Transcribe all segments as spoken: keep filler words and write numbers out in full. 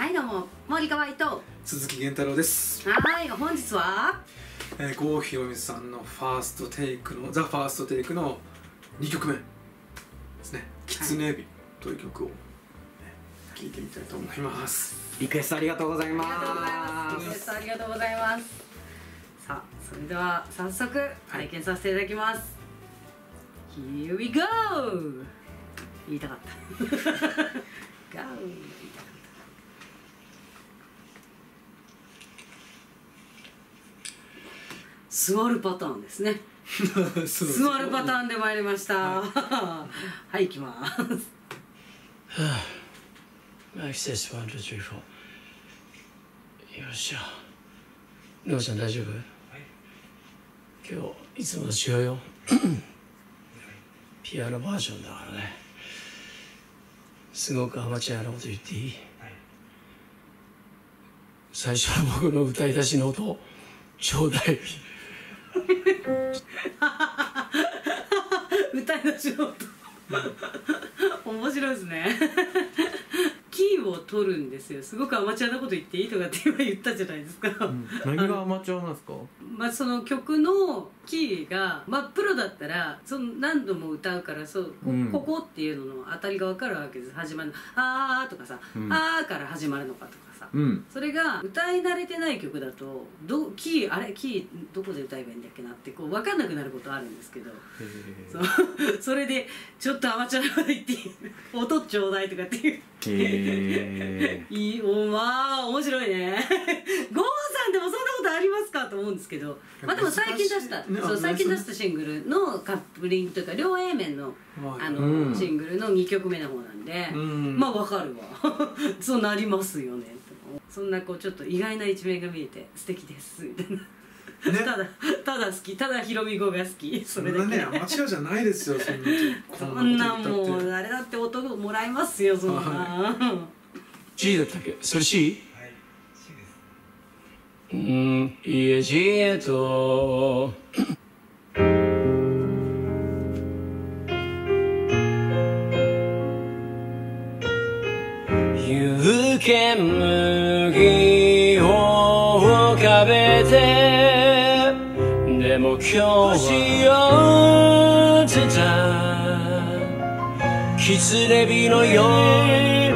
はいどうも、森川伊藤鈴木源太郎です。 はい、本日は、 えー、郷ひろみさんのファーストテイクのザ・ファーストテイクのにきょくめですね。キツネビという曲を、ね、聴いてみたいと思います。 リクエストありがとうございます。 ありがとうございます。リクエストありがとうございます。さあ、それでは早速体験させていただきます。はい、Here we go! 言いたかった。Go! 言いたかった。座るパターンですね。座るパターンで参りました。はい、行きます。 マイクテストワン、ツー、スリー、フォー。よっしゃ。りょうちゃん大丈夫？はい。今日いつもと違うよ。ピアノバージョンだからね。すごくアマチュアなこと言っていい？はい。最初は僕の歌い出しの音をちょうだい。 歌い出しの音面白いですね。キーを取るんですよ。すごくアマチュアなこと言っていいとかって今言ったじゃないですか、 うん、何がアマチュアなんですか？ まあその曲のキーが、まあ、プロだったらその何度も歌うからそう、うん、ここっていうのの当たりが分かるわけです。始まるの「あー」とかさ「うん、あー」から始まるのかとかさ、うん、それが歌い慣れてない曲だとどキーあれキーどこで歌えばいいんだっけなってこう分かんなくなることあるんですけど、そ, それでちょっとアマチュアなこと言って音ちょうだいとかっていう。へーいいおまあ面白いね。ゴーさんでもそんなことありますかと思うんですけど、まあでも最近出した、ね、そう最近出したシングルのカップリングというか両 A 面の、あの、うん、シングルのにきょくめの方なんで、うん、まあわかるわ。そうなりますよね。そんなこうちょっと意外な一面が見えて素敵ですみたいな。ね、ただただ好き、ただひろみ語が好き、それだけ。 そんなね、アマチュアじゃないですよ。そんなそんなもうあれだって音もらいますよそんな。はい、 G だったっけ？それ C？ はい、C です。うん、いえ G へと。湯煙を浮かべて。でも今日はしよってたキツネビのように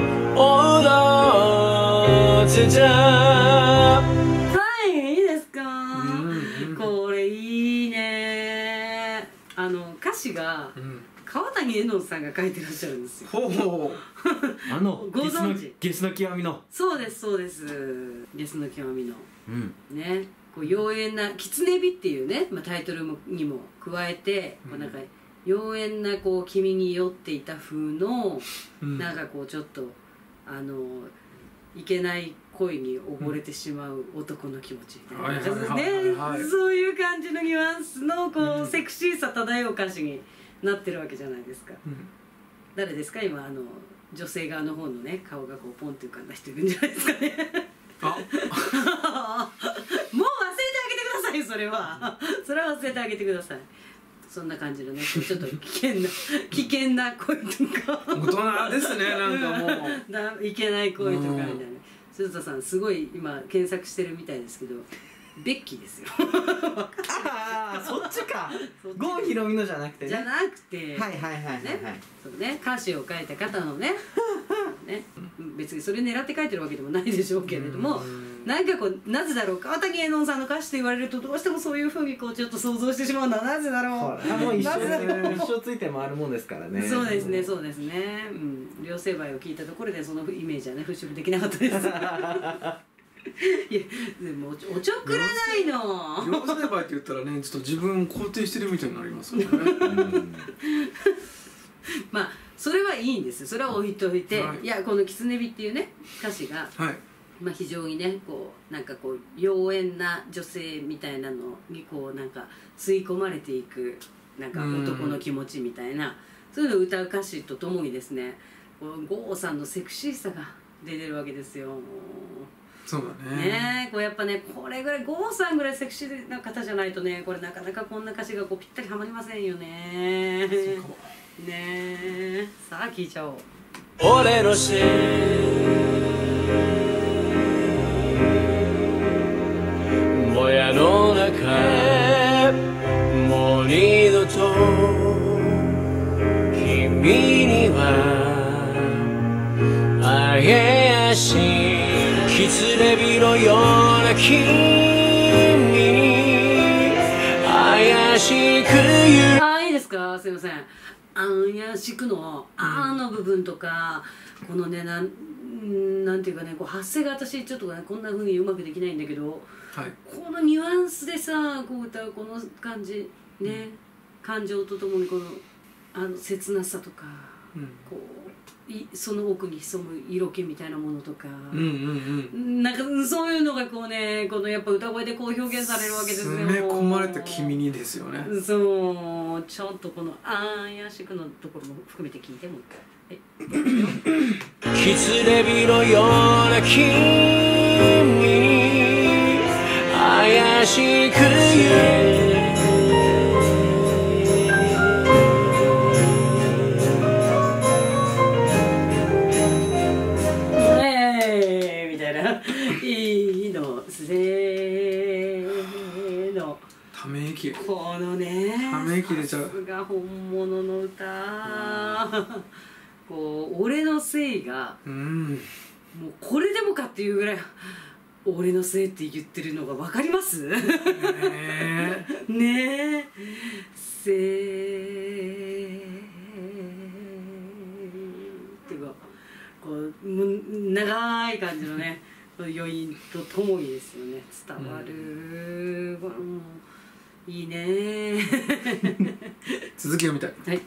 踊ってた。 はい、いいですか、うん、これいいね。あの歌詞が、うん、川谷絵音さんが書いてらっしゃるんですよ。ほうほうあのご存知ゲスの極みの。 そうですそうです、ゲスの極みの、うん、ね、こう妖艶な「キツネビ」っていうね、まあ、タイトルにも加えて、うん、こうなんか妖艶なこう君に酔っていた風の、うん、なんかこうちょっとあのいけない恋に溺れてしまう男の気持ちみたいな感じですね。そういう感じのニュアンスのこう、うん、セクシーさ漂う歌詞になってるわけじゃないですか、うん、誰ですか今あの女性側の方のね顔がこうポンって浮かんだ人いるんじゃないですかね。あもう忘れてあげてください。それはそれは忘れてあげてください。そんな感じのねちょっと危険な危険な恋とか大人ですね。なんかもうだいけない恋とかみたいな。鈴田さんすごい今検索してるみたいですけどベッキーですよ。 ああそっちか。郷ひろみのじゃなくてね。 じゃなくてはいはいはいはいはい、 ね、そうね、歌詞を書いた方のねね、別にそれ狙って書いてるわけでもないでしょうけれども、なんかこうなぜだろう、川谷絵音さんの歌詞と言われるとどうしてもそういうふうにこうちょっと想像してしまうのはなぜだろう。 もう一生一生ついて回るもんですからね。 そうですねそうですね、うん、両成敗を聞いたところでそのイメージはね払拭できなかったです。いやでもおちょくらないの。 両成敗って言ったらねちょっと自分を肯定してるみたいになりますからね。うん、 まあそれはいいんですよ。それは置いといて、はい、いやこの「キツネビ」っていうね歌詞が、はい、まあ非常にねこうなんかこう妖艶な女性みたいなのにこうなんか吸い込まれていくなんか男の気持ちみたいなそういうのを歌う歌詞とともにですね、郷さんのセクシーさが出てるわけですよ。 そうだね。 ね、こうやっぱねこれぐらい郷さんぐらいセクシーな方じゃないとねこれなかなかこんな歌詞がこうぴったりはまりませんよね。そうかもねえ、さあ聞いちゃおう。俺のせい怪しい狐火のような君に怪しく言う。 あーいいですか、すいません。怪しくの「あ」の部分とか、このね、なんなんていうかね、こう発声が私ちょっとねこんな風にうまくできないんだけど、 はい、 このニュアンスでさこう歌うこの感じね、うん、感情とともにこのあの切なさとか、うん、こういその奥に潜む色気みたいなものとか、うんうんうん、なんかそういうのがこうね、このやっぱ歌声でこう表現されるわけですよ。 詰め込まれた君にですよね。 そう、ちょっとこの怪しくのところも含めて聞いてもう一回。 狐火のような君に怪しく言う。 ため息、 このね、 ため息出ちゃう。 さすが本物の歌。こう俺のせいが、うん、もうこれでもかっていうぐらい俺のせいって言ってるのが分かります？ねえねえ、せーっていうかこう長い感じのね余韻とともにですよね、伝わる、うん、これもういいね。 続き読みたい。はい。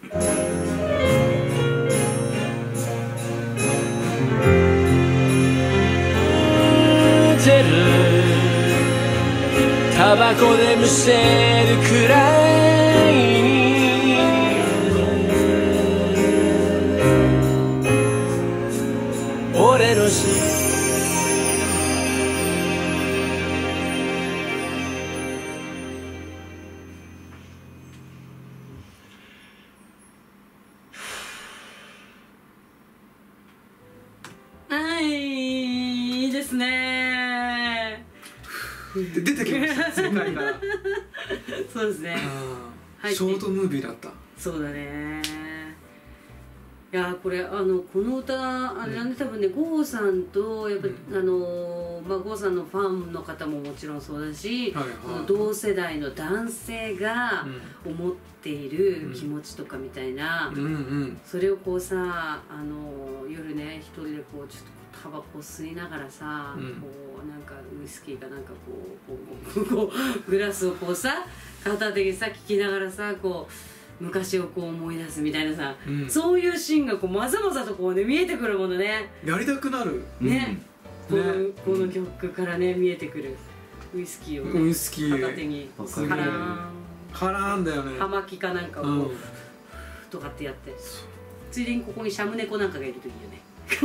タバコでむせるくらい俺のせい。 はい、いいですね。 で出てきました世界から。 そうですね。 ショートムービーだった。 そうだね。いやこれあのこの歌あれなんで多分ね、郷さんとやっぱ、うん、あのまあ郷さんのファンの方ももちろんそうだし、はいはい、同世代の男性が思っている気持ちとかみたいな、うんうんうん、それをこうさあの夜ね一人でこうちょっとタバコ吸いながらさ、うん、こうなんかウイスキーかなんかこうこうこうグラスをこうさ片手にさ聞きながらさこう昔をこう思い出すみたいなさ、うん、そういうシーンがこうまざまざとこうね見えてくるものね。 やりたくなるね、うん、この、ね、この曲からね見えてくるウイスキーを、ね、 ウイスキー片手にカラーンカラーンだよね。 葉巻かなんかをこう、うん、とかってやってついでにここにシャム猫なんかがいるといいよね。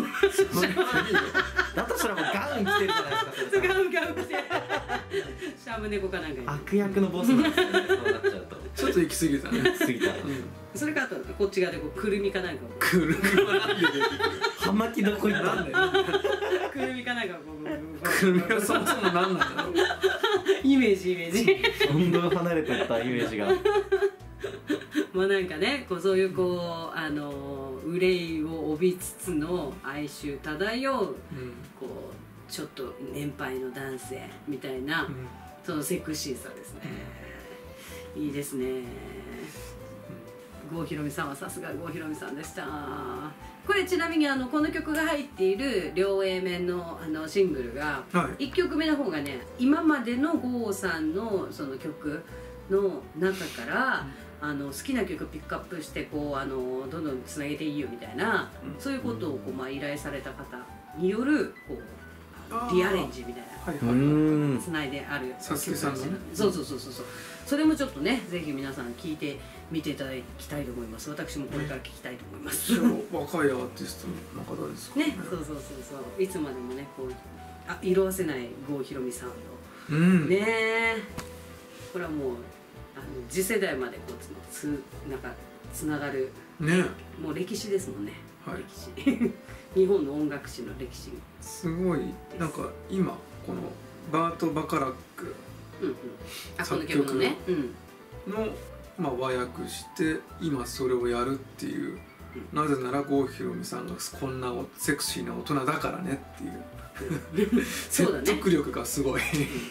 だとしたらもうガウン着てるじゃないですか。 ガウンガウン着てシャム猫かなんか悪役のボスなんですよね。そうなっちゃうとちょっと行き過ぎたね。 行き過ぎた、うん、 それかあとこっち側でこうくるみかなんかをくるみはなんで出てくる。 葉巻どこ行ったんだよ。 くるみかなんかこうくるみはそもそも何なんだろう。 イメージイメージどんどん離れてったイメージが。 まあなんかねこうそういうこうあの憂いを帯びつつの哀愁漂う、うん、こうちょっと年配の男性みたいな、うん、そのセクシーさですね、うん、いいですね。郷ひろみさんはさすが郷ひろみさんでした。これちなみにあのこの曲が入っている両 A 面 の, あのシングルが、はい、いっきょくめの方がね今までの郷さんのその曲の中から、うん、あの好きな曲をピックアップしてこうあのどんどんつなげていいよみたいな、うん、そういうことをこう、まあ、依頼された方によるこうリアレンジみたいなつないであるさすきさんのね。 そうそうそうそうそう。それもちょっとねぜひ皆さん聞いてみていただきたいと思います。私もこれから聞きたいと思います。 若いアーティストの方ですかね。 ね、そうそうそうそう。いつまでもねこうあ色あせない郷ひろみさんの、うん、ねえこれはもうあの次世代までこうつつなんかつながる、ね、もう歴史ですもんね。はい、歴史日本の音楽史の歴史すごいなんか今このバート・バカラック作曲の、まあ、和訳して今それをやるっていうなぜなら郷ひろみさんがこんなセクシーな大人だからねっていう説得力がすごい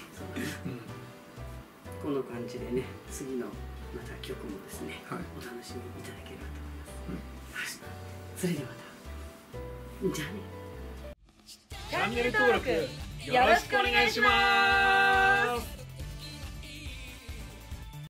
この感じでね、次のまた曲もですね、 はい、 お楽しみいただければと思います、うん、はい、それではまたじゃあね。 チャンネル登録よろしくお願いします。